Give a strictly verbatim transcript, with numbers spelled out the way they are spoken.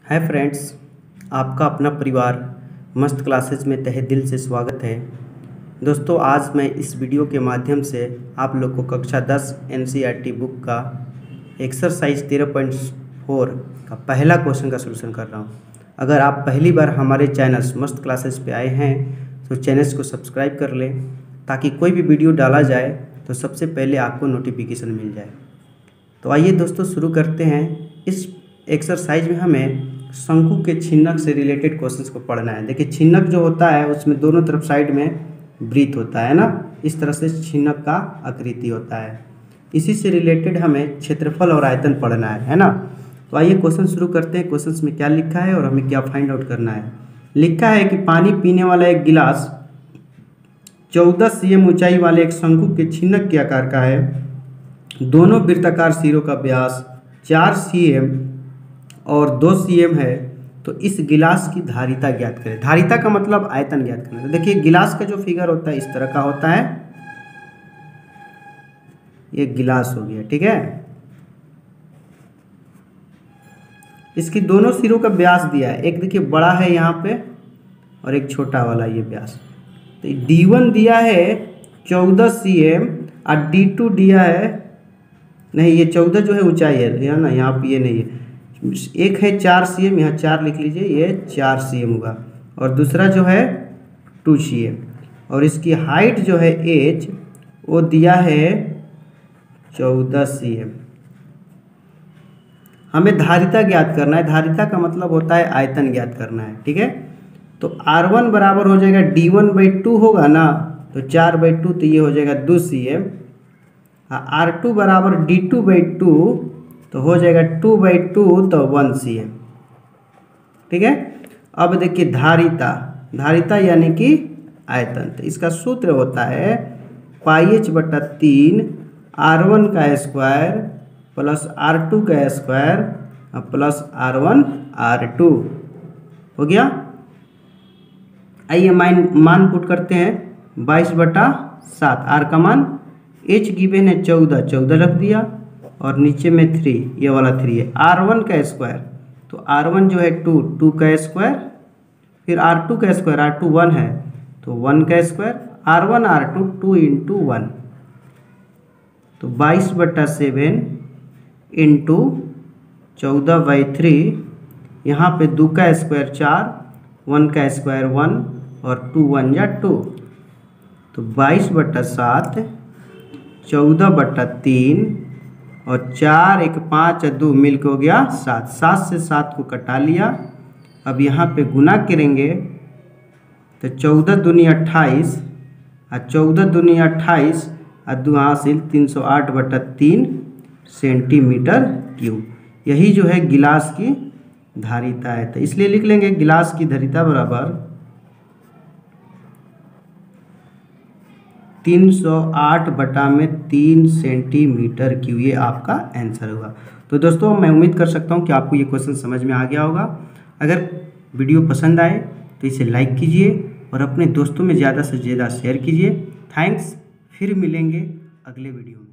Hi friends, आपका अपना परिवार मस्त क्लासेस में तहे दिल से स्वागत है। दोस्तों, आज मैं इस वीडियो के माध्यम से आप लोग को कक्षा दस एनसीईआरटी बुक का एक्सरसाइज तेरह पॉइंट फोर का पहला क्वेश्चन का सलूशन कर रहा हूँ। अगर आप पहली बार हमारे चैनल मस्त क्लासेस पे आए हैं तो चैनल को सब्सक्राइब कर लें ताकि कोई भी वीडियो डाला जाए तो सबसे पहले आपको नोटिफिकेशन मिल जाए। तो आइए दोस्तों शुरू करते हैं। इस एक्सरसाइज में हमें शंकु के छिन्नक से रिलेटेड क्वेश्चंस को पढ़ना है। देखिए, छिन्नक जो होता है उसमें दोनों तरफ साइड में वृत्त होता है ना, इस तरह से छिन्नक का आकृति होता है। इसी से रिलेटेड हमें क्षेत्रफल और आयतन पढ़ना है है ना। तो आइए क्वेश्चन शुरू करते हैं। क्वेश्चन में क्या लिखा है और हमें क्या फाइंड आउट करना है। लिखा है कि पानी पीने वाला एक गिलास चौदह सी एम ऊंचाई वाले एक शंकु के छिन्नक के आकार का है। दोनों वृत्ताकार सिरों का व्यास चार सी एम और दो सी एम है। तो इस गिलास की धारिता ज्ञात करें। धारिता का मतलब आयतन ज्ञात करना। तो देखिए, गिलास का जो फिगर होता है इस तरह का होता है। ये गिलास हो गया, ठीक है। इसकी दोनों सिरों का व्यास दिया है। एक देखिए बड़ा है यहाँ पे और एक छोटा वाला ये व्यास। तो डी वन दिया है चौदह सी एम और डी टू दिया है, नहीं ये चौदह जो है ऊंचाई है ना, यहाँ पे ये नहीं है। एक है चार सी एम, यहाँ चार लिख लीजिए, ये चार सी एम होगा। और दूसरा जो है टू सी एम और इसकी हाइट जो है एच वो दिया है चौदह सी एम। हमें धारिता ज्ञात करना है। धारिता का मतलब होता है आयतन ज्ञात करना है, ठीक है। तो आर वन बराबर हो जाएगा डी वन बाई टू होगा ना, तो चार बाई टू तो ये हो जाएगा दो सी एम। आर टू बराबर डी टू बाई टू तो हो जाएगा टू बाई टू तो वन सी एम, ठीक है। अब देखिए धारिता, धारिता यानी कि आयतन। तो इसका सूत्र होता है पाई एच बटा तीन आर वन का स्क्वायर प्लस आर टू का square plus R one R two. हो गया। आइए मान मान पुट करते हैं। बाईस बटा सात, आर का मान एच गिवन है चौदह, चौदह रख दिया और नीचे में थ्री, ये वाला थ्री है। आर वन का स्क्वायर, तो आर वन जो है टू, टू का स्क्वायर, फिर आर टू का स्क्वायर, आर टू वन है तो वन का square, R one R two two into one. तो बाईस बटा सेवन इंटू चौदह बाई थ्री, यहाँ पे दो का स्क्वायर चार, वन का स्क्वायर वन और टू वन या टू। तो बाईस बटा सात, चौदह बटा तीन और चार एक पाँच दो मिल के हो गया सात। सात से सात को कटा लिया। अब यहाँ पे गुना करेंगे तो चौदह दूनी अट्ठाईस और चौदह दूनी अट्ठाईस और दो हासिल तीन सौ आठ बटा तीन सेंटीमीटर क्यूब। यही जो है गिलास की धारिता है। तो इसलिए लिख लेंगे गिलास की धारिता बराबर तीन सौ आठ बटा में तीन सेंटीमीटर क्यूब। ये आपका आंसर होगा। तो दोस्तों, मैं उम्मीद कर सकता हूँ कि आपको ये क्वेश्चन समझ में आ गया होगा। अगर वीडियो पसंद आए तो इसे लाइक कीजिए और अपने दोस्तों में ज़्यादा से ज़्यादा शेयर कीजिए। थैंक्स। फिर मिलेंगे अगले वीडियो में।